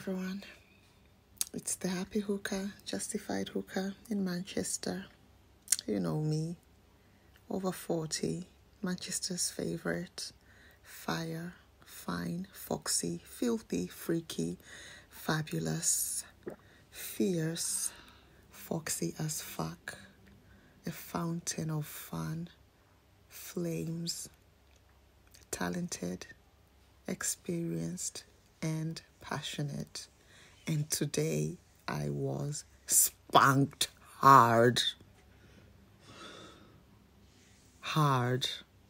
everyone. It's the Happy Hooker, Justified Hooker in Manchester. You know me, over 40, Manchester's favorite. Fire, fine, foxy, filthy, freaky, fabulous, fierce, foxy as fuck, a fountain of fun, flames, talented, experienced, and passionate. And today I was spanked hard. Hard.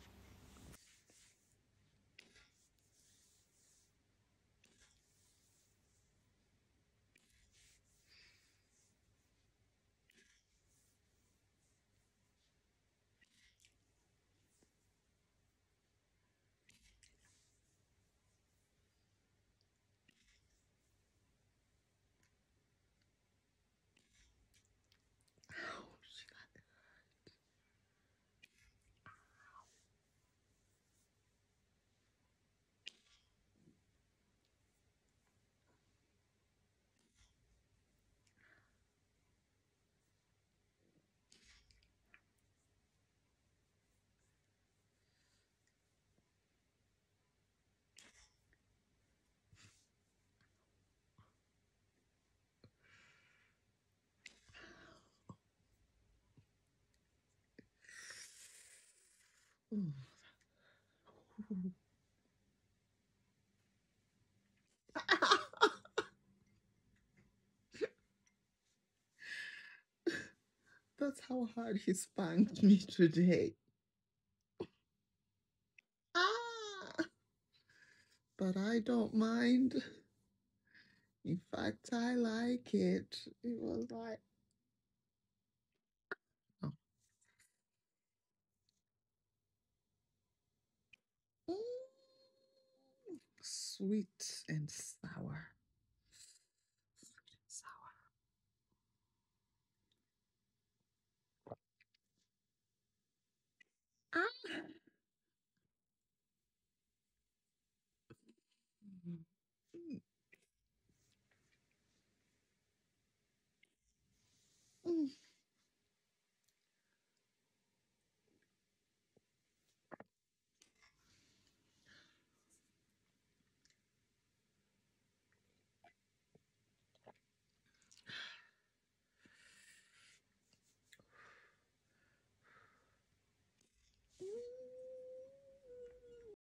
That's how hard he spanked me today. Ah! But I don't mind. In fact, I like it. It was like, oh. Sweet and sour. Sweet and sour. Ah!